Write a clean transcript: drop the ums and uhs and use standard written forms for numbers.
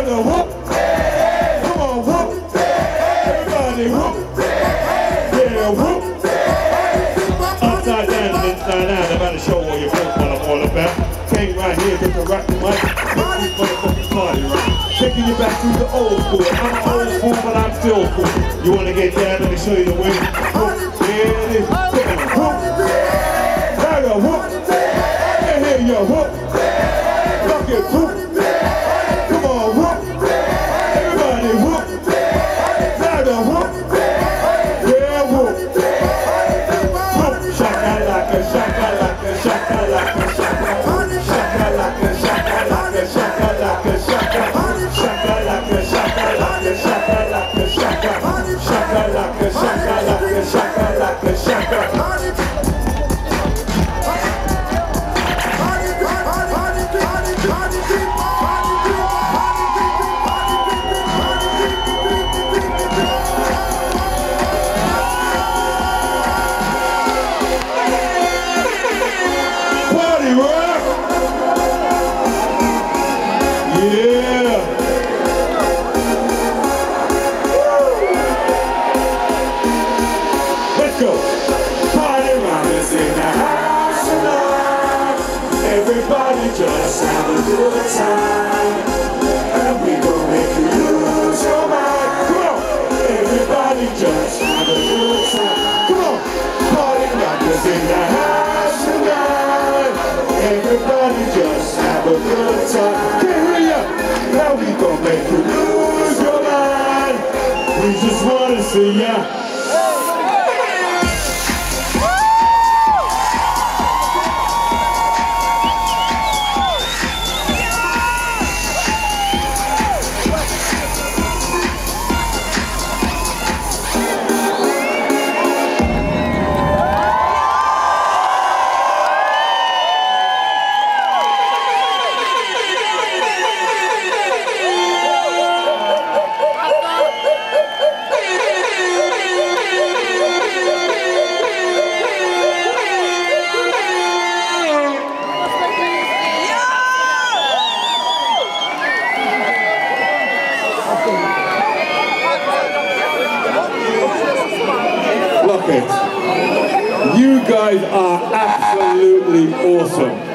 Now the whoop. Come on, whoop. Everybody whoop. Yeah, whoop. Upside down and inside out. I'm about to show all your folks what I'm all about. Came right here just to rock the mic. Make this motherfucking party right. Taking you back to the old school. I'm old school, but I'm still cool. You wanna get down? Let me show you the way. Whoop. Yeah, it is. Whoop. Now the whoop. And here you whoop. Fuck it, whoop. Come on, whoop. Everybody whoop. Now the whoop. Yeah, whoop. Whoop. Shaka-laka, shaka-laka, shaka-laka, shaka. Shaka-laka, shaka-laka, shaka-laka, shaka. Shaka-laka, shaka-laka, shaka-laka, shaka. Shaka-laka, shaka-laka, shaka-laka, shaka. Everybody just have a good time, and we gon' make you lose your mind. Come on! Everybody just have a good time. Come on! Party rockers in the house tonight. Everybody just have a good time. Can't hear ya! Now we gon' make you lose your mind. We just wanna see ya. Loket, you guys are absolutely awesome.